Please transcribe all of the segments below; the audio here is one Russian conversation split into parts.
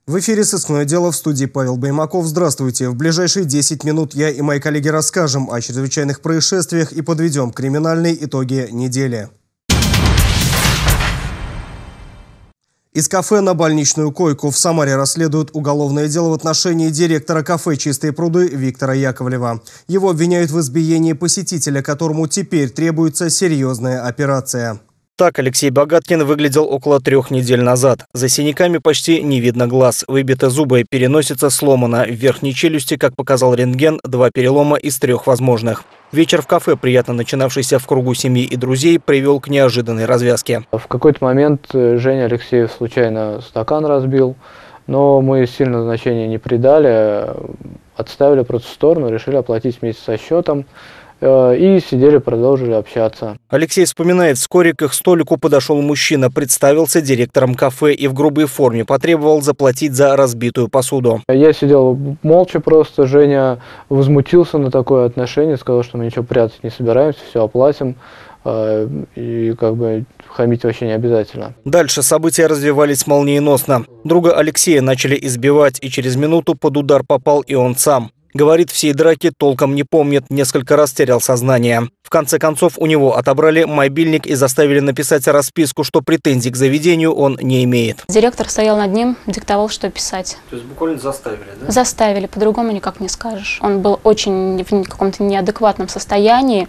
В эфире «Сыскное дело», в студии Павел Баймаков. Здравствуйте. В ближайшие 10 минут я и мои коллеги расскажем о чрезвычайных происшествиях и подведем криминальные итоги недели. Из кафе на больничную койку в Самаре расследуют уголовное дело в отношении директора кафе «Чистые пруды» Виктора Яковлева. Его обвиняют в избиении посетителя, которому теперь требуется серьезная операция. Так Алексей Богаткин выглядел около 3 недель назад. За синяками почти не видно глаз, выбиты зубы, переносица сломана. В верхней челюсти, как показал рентген, 2 перелома из 3 возможных. Вечер в кафе, приятно начинавшийся в кругу семьи и друзей, привел к неожиданной развязке. В какой-то момент Женя Алексеев случайно стакан разбил, но мы сильно значения не придали, отставили просто в сторону, решили оплатить вместе со счетом. И сидели, продолжили общаться. Алексей вспоминает, вскоре к их столику подошел мужчина, представился директором кафе и в грубой форме потребовал заплатить за разбитую посуду. Я сидел молча просто, Женя возмутился на такое отношение, сказал, что мы ничего прятать не собираемся, все оплатим. И хамить вообще не обязательно. Дальше события развивались молниеносно. Друга Алексея начали избивать, и через минуту под удар попал и он сам. Говорит, всей драки толком не помнит, несколько раз терял сознание. В конце концов, у него отобрали мобильник и заставили написать расписку, что претензий к заведению он не имеет. Директор стоял над ним, диктовал, что писать. То есть буквально заставили, да? Заставили, по-другому никак не скажешь. Он был очень в каком-то неадекватном состоянии.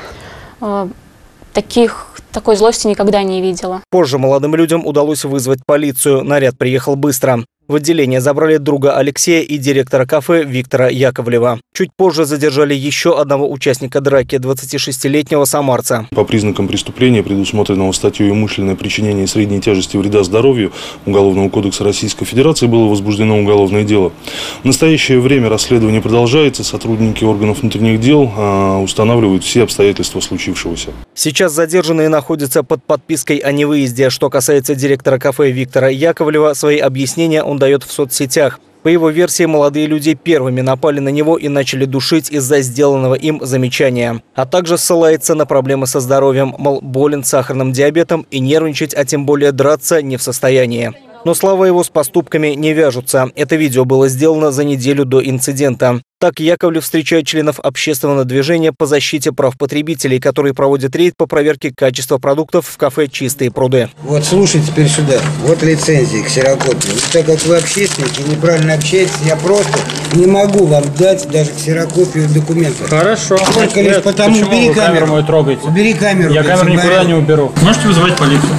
Такой злости никогда не видела. Позже молодым людям удалось вызвать полицию. Наряд приехал быстро. В отделение забрали друга Алексея и директора кафе Виктора Яковлева. Чуть позже задержали еще одного участника драки, 26-летнего самарца. По признакам преступления, предусмотренного статьей «Умышленное причинение средней тяжести вреда здоровью» Уголовного кодекса Российской Федерации, было возбуждено уголовное дело. В настоящее время расследование продолжается. Сотрудники органов внутренних дел устанавливают все обстоятельства случившегося. Сейчас задержанные находятся под подпиской о невыезде. Что касается директора кафе Виктора Яковлева, свои объяснения он дает в соцсетях. По его версии, молодые люди первыми напали на него и начали душить из-за сделанного им замечания. А также ссылается на проблемы со здоровьем, мол, болен сахарным диабетом и нервничать, а тем более драться, не в состоянии. Но слова его с поступками не вяжутся. Это видео было сделано за неделю до инцидента. Так Яковлев встречает членов общественного движения по защите прав потребителей, которые проводят рейд по проверке качества продуктов в кафе «Чистые пруды». Вот слушай теперь сюда. Вот лицензии, ксерокопии. Так как вы общественники, неправильно общаетесь, я просто не могу вам дать даже ксерокопию документов. Хорошо. Только лишь потому, убери камеру. Мою трогаете? Убери камеру. Я камеру никуда не уберу. Можете вызывать полицию?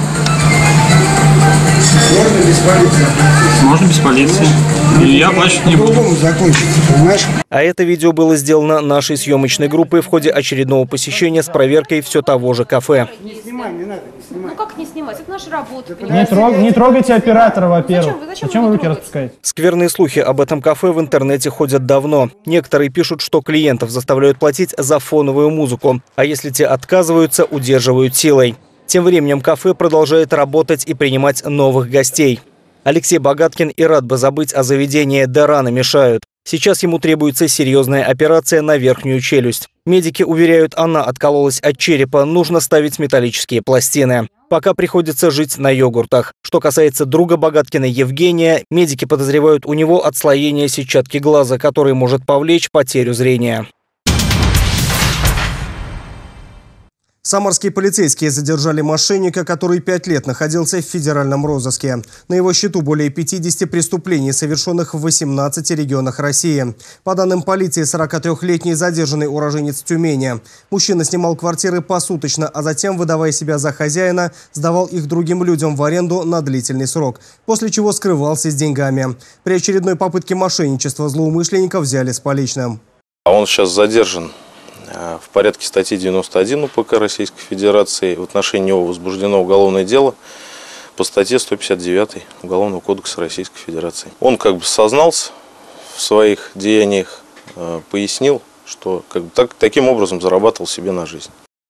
Можно без полиции? Можно без полиции. И я плачать не буду. По-другому закончится, понимаешь? А это видео было сделано нашей съемочной группой в ходе очередного посещения с проверкой все того же кафе. Не снимай, не надо, не снимай. Ну как не снимать? Это наша работа. Не трогайте оператора, во-первых. Зачем вы руки распускаете? Скверные слухи об этом кафе в интернете ходят давно. Некоторые пишут, что клиентов заставляют платить за фоновую музыку, а если те отказываются, удерживают силой. Тем временем кафе продолжает работать и принимать новых гостей. Алексей Богаткин и рад бы забыть о заведении, да раны мешают. Сейчас ему требуется серьезная операция на верхнюю челюсть. Медики уверяют, она откололась от черепа, нужно ставить металлические пластины. Пока приходится жить на йогуртах. Что касается друга Богаткина Евгения, медики подозревают у него отслоение сетчатки глаза, который может повлечь потерю зрения. Самарские полицейские задержали мошенника, который 5 лет находился в федеральном розыске. На его счету более 50 преступлений, совершенных в 18 регионах России. По данным полиции, 43-летний задержанный уроженец Тюмени. Мужчина снимал квартиры посуточно, а затем, выдавая себя за хозяина, сдавал их другим людям в аренду на длительный срок, после чего скрывался с деньгами. При очередной попытке мошенничества злоумышленника взяли с поличным. Он сейчас задержан в порядке статьи 91 УПК Российской Федерации. В отношении него возбуждено уголовное дело по статье 159 Уголовного кодекса Российской Федерации. Он сознался в своих деяниях, пояснил, что таким образом зарабатывал себе на жизнь.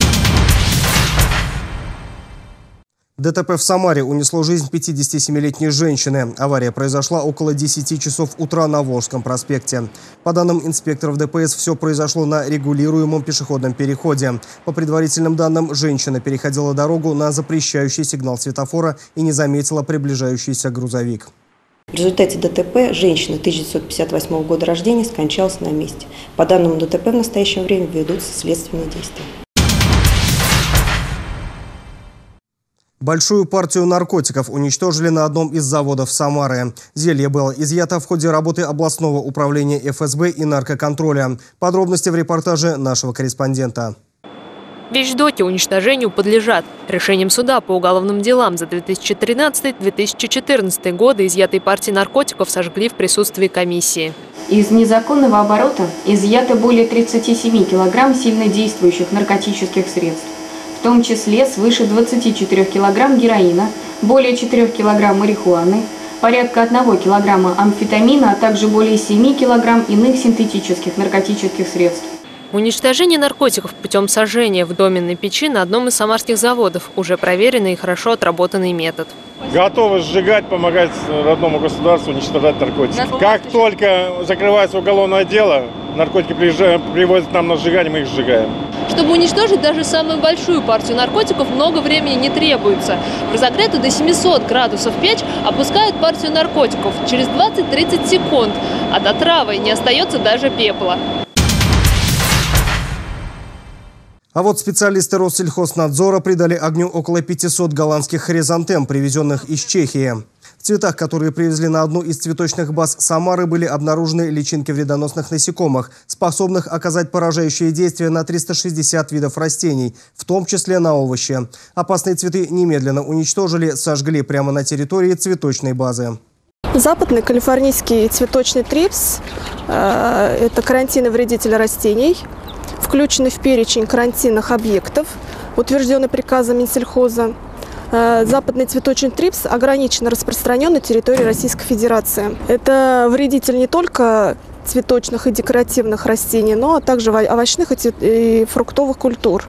ДТП в Самаре унесло жизнь 57-летней женщины. Авария произошла около 10 часов утра на Волжском проспекте. По данным инспекторов ДПС, все произошло на регулируемом пешеходном переходе. По предварительным данным, женщина переходила дорогу на запрещающий сигнал светофора и не заметила приближающийся грузовик. В результате ДТП женщина 1958 года рождения скончалась на месте. По данному ДТП в настоящее время ведутся следственные действия. Большую партию наркотиков уничтожили на одном из заводов Самары. Зелье было изъято в ходе работы областного управления ФСБ и наркоконтроля. Подробности в репортаже нашего корреспондента. Вещдоки уничтожению подлежат. Решением суда по уголовным делам за 2013-2014 годы изъятой партии наркотиков сожгли в присутствии комиссии. Из незаконного оборота изъято более 37 килограмм сильнодействующих наркотических средств, в том числе свыше 24 килограмм героина, более 4 килограмм марихуаны, порядка 1 килограмма амфетамина, а также более 7 килограмм иных синтетических наркотических средств. Уничтожение наркотиков путем сожжения в доменной печи на одном из самарских заводов – уже проверенный и хорошо отработанный метод. Готовы сжигать, помогать родному государству уничтожать наркотики. Как только закрывается уголовное дело, наркотики привозят нам на сжигание, мы их сжигаем. Чтобы уничтожить даже самую большую партию наркотиков, много времени не требуется. В разогретую до 700 градусов печь опускают партию наркотиков через 20-30 секунд. От отравы не остается даже пепла. А вот специалисты Россельхознадзора придали огню около 500 голландских хризантем, привезенных из Чехии. В цветах, которые привезли на одну из цветочных баз Самары, были обнаружены личинки вредоносных насекомых, способных оказать поражающее действие на 360 видов растений, в том числе на овощи. Опасные цветы немедленно уничтожили, сожгли прямо на территории цветочной базы. Западный калифорнийский цветочный трипс – это карантинный вредитель растений, включены в перечень карантинных объектов, утвержденный приказом Минсельхоза. Западный цветочный трипс ограниченно распространен на территории Российской Федерации. Это вредитель не только цветочных и декоративных растений, но также овощных и фруктовых культур.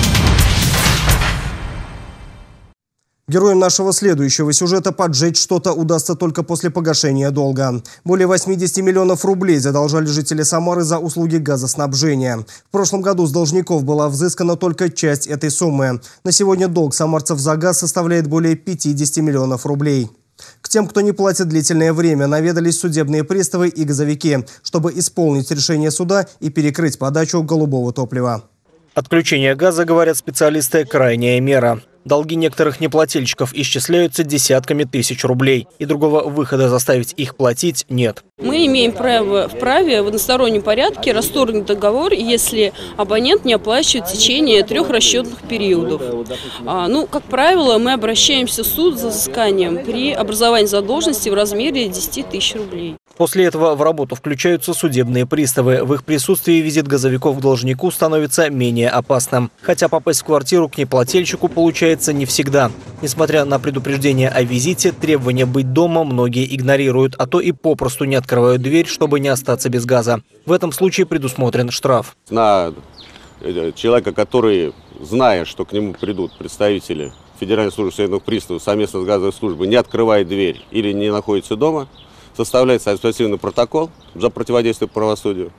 Героям нашего следующего сюжета поджечь что-то удастся только после погашения долга. Более 80 миллионов рублей задолжали жители Самары за услуги газоснабжения. В прошлом году с должников была взыскана только часть этой суммы. На сегодня долг самарцев за газ составляет более 50 миллионов рублей. К тем, кто не платит длительное время, наведались судебные приставы и газовики, чтобы исполнить решение суда и перекрыть подачу голубого топлива. Отключение газа, говорят специалисты, крайняя мера. Долги некоторых неплательщиков исчисляются десятками тысяч рублей, и другого выхода заставить их платить нет. Мы имеем право в одностороннем порядке расторгнуть договор, если абонент не оплачивает в течение 3 расчетных периодов. Как правило, мы обращаемся в суд за взысканием при образовании задолженности в размере 10 тысяч рублей. После этого в работу включаются судебные приставы. В их присутствии визит газовиков к должнику становится менее опасным. Хотя попасть в квартиру к неплательщику получается не всегда. Несмотря на предупреждение о визите, требования быть дома многие игнорируют, а то и попросту не открывают дверь, чтобы не остаться без газа. В этом случае предусмотрен штраф. На человека, который, зная, что к нему придут представители Федеральной службы судебных приставов совместно с газовой службой, не открывает дверь или не находится дома, составляется административный протокол за противодействие правосудию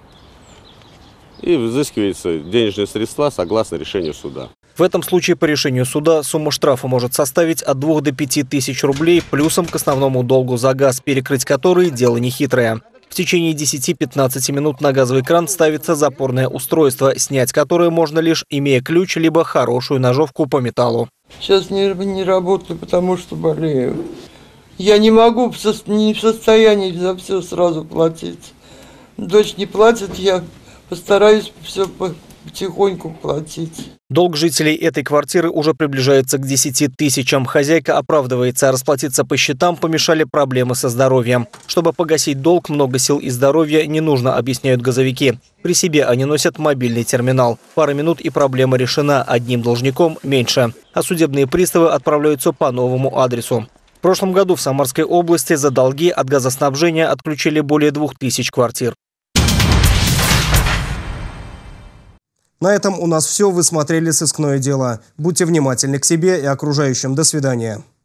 и взыскиваются денежные средства согласно решению суда. В этом случае по решению суда сумма штрафа может составить от 2 до 5 тысяч рублей плюсом к основному долгу за газ, перекрыть который дело нехитрое. В течение 10-15 минут на газовый кран ставится запорное устройство, снять которое можно лишь имея ключ либо хорошую ножовку по металлу. Сейчас не работаю, потому что болею. Я не могу, не в состоянии за все сразу платить. Дочь не платит, я постараюсь все потихоньку платить. Долг жителей этой квартиры уже приближается к 10 тысячам. Хозяйка оправдывается, расплатиться по счетам помешали проблемы со здоровьем. Чтобы погасить долг, много сил и здоровья не нужно, объясняют газовики. При себе они носят мобильный терминал. Пара минут и проблема решена, одним должником меньше. А судебные приставы отправляются по новому адресу. В прошлом году в Самарской области за долги от газоснабжения отключили более 2000 квартир. На этом у нас все. Вы смотрели «Сыскное дело». Будьте внимательны к себе и окружающим. До свидания.